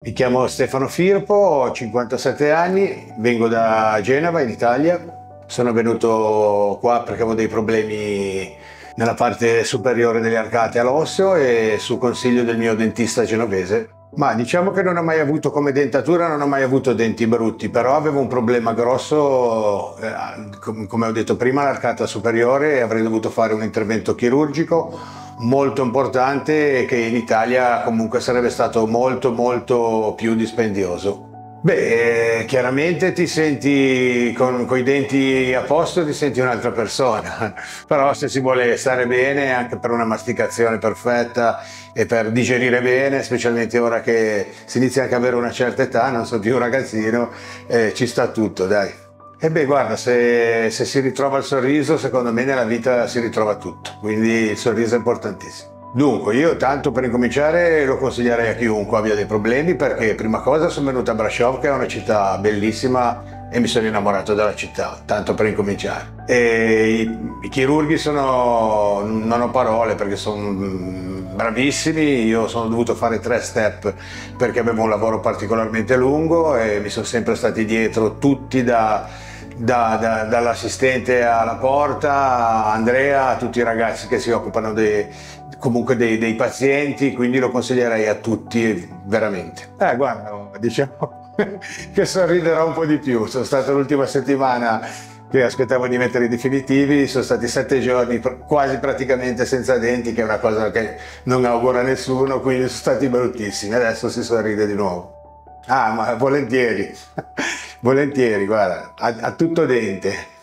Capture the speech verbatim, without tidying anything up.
Mi chiamo Stefano Firpo, ho cinquantasette anni, vengo da Genova in Italia. Sono venuto qua perché avevo dei problemi nella parte superiore delle arcate all'osseo e su consiglio del mio dentista genovese. Ma diciamo che non ho mai avuto come dentatura, non ho mai avuto denti brutti, però avevo un problema grosso, eh, come ho detto prima, all'arcata superiore e avrei dovuto fare un intervento chirurgico molto importante e che in Italia comunque sarebbe stato molto molto più dispendioso. Beh, eh, chiaramente ti senti con, con i denti a posto, ti senti un'altra persona, però se si vuole stare bene anche per una masticazione perfetta e per digerire bene, specialmente ora che si inizia anche ad avere una certa età, non sono più un ragazzino, eh, ci sta tutto, dai. E beh, guarda, se, se si ritrova il sorriso, secondo me nella vita si ritrova tutto, quindi il sorriso è importantissimo. Dunque, io tanto per incominciare lo consiglierei a chiunque abbia dei problemi perché prima cosa sono venuto a Brasov, che è una città bellissima e mi sono innamorato della città, tanto per incominciare. E i, i chirurghi sono, non ho parole perché sono bravissimi, io sono dovuto fare tre step perché avevo un lavoro particolarmente lungo e mi sono sempre stati dietro tutti da... Da, da, dall'assistente alla porta, a Andrea, a tutti i ragazzi che si occupano dei, comunque dei, dei pazienti, quindi lo consiglierei a tutti veramente. Eh, guarda, diciamo che sorriderò un po' di più. Sono stato l'ultima settimana che aspettavo di mettere i definitivi, sono stati sette giorni quasi praticamente senza denti, che è una cosa che non auguro a nessuno, quindi sono stati bruttissimi. Adesso si sorride di nuovo. Ah, ma volentieri. Volentieri, guarda, a, a tutto dente.